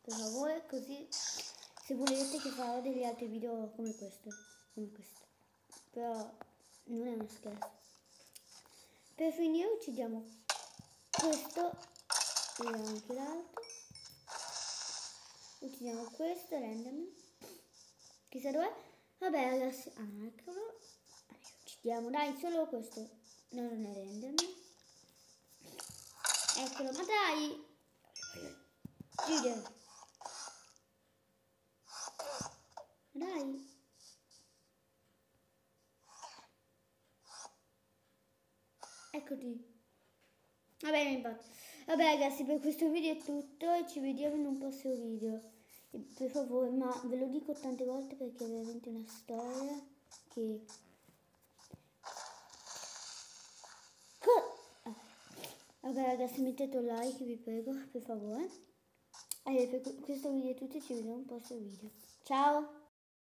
per favore, così se volete che farò degli altri video come questo, però non è uno scherzo. Per finire uccidiamo questo, vediamo anche l'altro, uccidiamo questo, Enderman, chissà dov'è, vabbè ragazzi, eccolo, uccidiamo, dai, solo questo, no, non è Enderman, eccolo, ma dai, uccidere, dai. Eccoti. Vabbè, vabbè ragazzi, per questo video è tutto e ci vediamo in un prossimo video. E per favore, ma ve lo dico tante volte perché è veramente una storia che... Vabbè ragazzi, mettete un like, vi prego, per favore. E per questo video è tutto e ci vediamo in un prossimo video. Ciao!